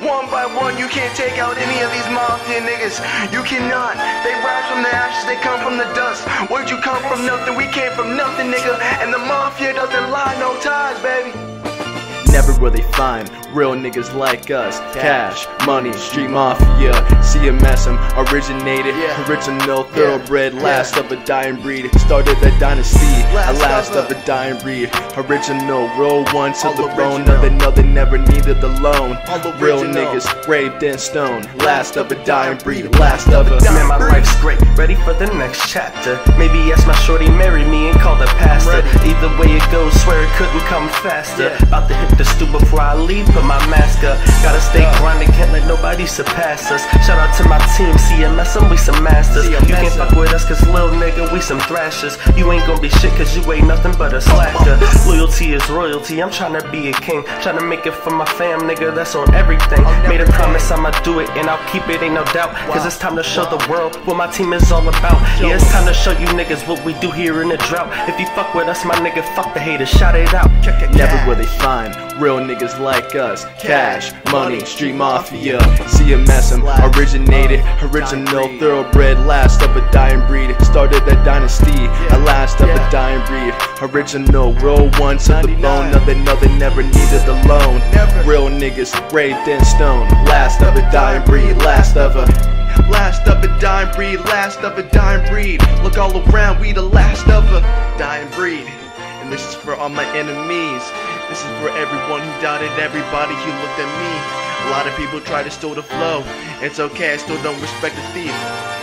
One by one, you can't take out any of these mafia niggas. You cannot. They rise from the ashes, they come from the dust. Where'd you come from? Nothing. We came from nothing, nigga. And the mafia doesn't lie, no ties, baby. Never will they find real niggas like us. Cash, money, street mafia, CMSM originated, original thoroughbred, last of a dying breed. Started a dynasty, a last of a dying breed. Original, real one to the bone. Nothing never needed the loan. Real niggas graved in stone. Last of a dying breed, last of a. Man, my life's great, ready for the next chapter. Maybe ask my shorty marry me and call the pastor. Either way it goes, swear it couldn't come faster. About to hit the stew before I leave, put my mask up. Gotta stay grinding, can't let nobody surpass us. Shout out to my team, CMSM, we some masters. You can't fuck with us cause lil nigga, we some thrashers. You ain't gonna be shit cause you ain't nothing but a slacker. Loyalty is royalty, I'm tryna be a king. Tryna make it for my fam, nigga, that's on everything. Made a promise I'ma do it and I'll keep it, ain't no doubt. Cause it's time to show the world what my team is all about. Yeah, it's time to show you niggas what we do here in the drought. If you fuck with us, my nigga, fuck the haters, shout it out. Never will they find real niggas like us. Cash, money, street mafia, CMSM originated, original thoroughbred, last of a dying breed. Started a dynasty, a last of a dying breed. Original, real one to the bone. Nothing never needed the loan. Real niggas graved in stone. Last of a dying breed, last of a. Last of a dying breed, last of a dying breed. Look all around, we the last of a dying breed. And this is for all my enemies. This is for everyone who doubted, everybody who looked at me. A lot of people try to steal the flow. It's okay, I still don't respect the thief.